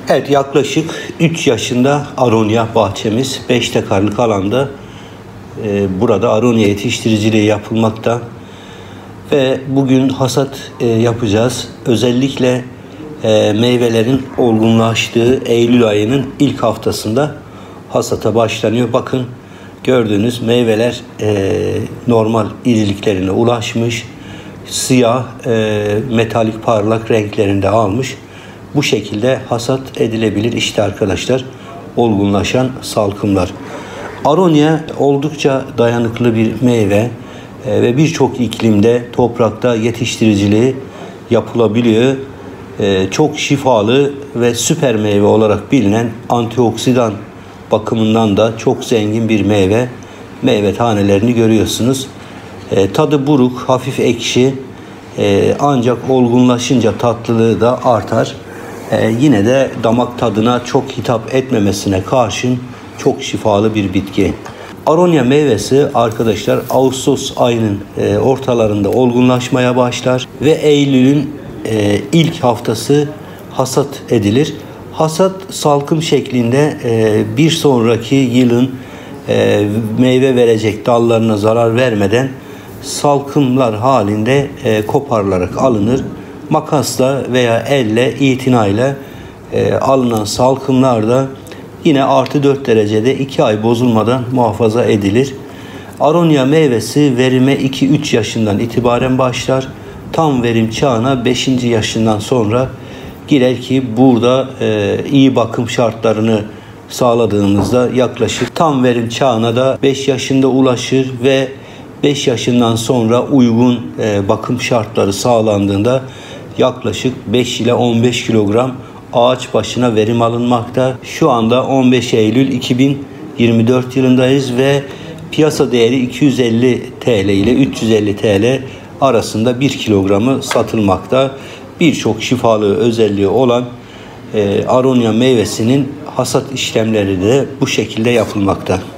Evet, yaklaşık 3 yaşında aronya bahçemiz 5 dekarlık alanda burada aronya yetiştiriciliği yapılmakta ve bugün hasat yapacağız. Özellikle meyvelerin olgunlaştığı Eylül ayının ilk haftasında hasata başlanıyor. Bakın, gördüğünüz meyveler normal iriliklerine ulaşmış, siyah metalik parlak renklerinde almış. Bu şekilde hasat edilebilir. İşte arkadaşlar, olgunlaşan salkımlar. Aronya oldukça dayanıklı bir meyve ve birçok iklimde, toprakta yetiştiriciliği yapılabiliyor. Çok şifalı ve süper meyve olarak bilinen, antioksidan bakımından da çok zengin bir meyve. Meyve tanelerini görüyorsunuz. Tadı buruk, hafif ekşi, ancak olgunlaşınca tatlılığı da artar. Yine de damak tadına çok hitap etmemesine karşın çok şifalı bir bitki. Aronya meyvesi arkadaşlar Ağustos ayının ortalarında olgunlaşmaya başlar ve Eylül'ün ilk haftası hasat edilir. Hasat salkım şeklinde bir sonraki yılın meyve verecek dallarına zarar vermeden salkımlar halinde koparılarak alınır. Makasla veya elle, itinayla alınan salkımlar da yine artı 4 derecede 2 ay bozulmadan muhafaza edilir. Aronya meyvesi verime 2-3 yaşından itibaren başlar. Tam verim çağına 5. yaşından sonra girer ki burada iyi bakım şartlarını sağladığımızda yaklaşık tam verim çağına da 5 yaşında ulaşır ve 5 yaşından sonra uygun bakım şartları sağlandığında yaklaşık 5 ile 15 kilogram ağaç başına verim alınmakta. Şu anda 15 Eylül 2024 yılındayız ve piyasa değeri 250 TL ile 350 TL arasında 1 kilogramı satılmakta. Birçok şifalı özelliği olan aronya meyvesinin hasat işlemleri de bu şekilde yapılmakta.